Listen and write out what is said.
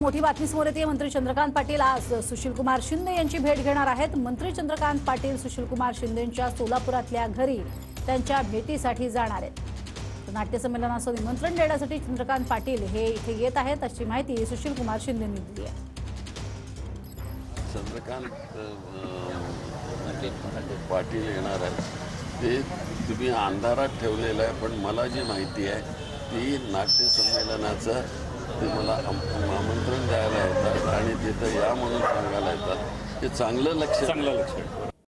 मोठी बातमी समोर येते। मंत्री चंद्रकांत पाटील आज सुशीलकुमार शिंदे यांची भेट घेणार आहेत। मंत्री चंद्रकांत पाटील सुशीलकुमार शिंदेंच्या सोलापुरातल्या घरी त्यांच्या भेटीसाठी जाणार आहेत। नाट्यसंमेलनाचं निमंत्रण देण्यासाठी चंद्रकांत पाटील हे इथे येत आहेत अशी माहिती सुशीलकुमार शिंदेंनी दिली आहे। चंद्रकांत पाटील येणार आहेत ते तुम्ही अंधारात ठेवलेलं आहे, पण मला जी माहिती आहे ती नाट्यसंमेलनाचं ते मला आमंत्रण द्यायला येतात आणि तिथं या म्हणून सांगायला येतात। हे चांगलं लक्ष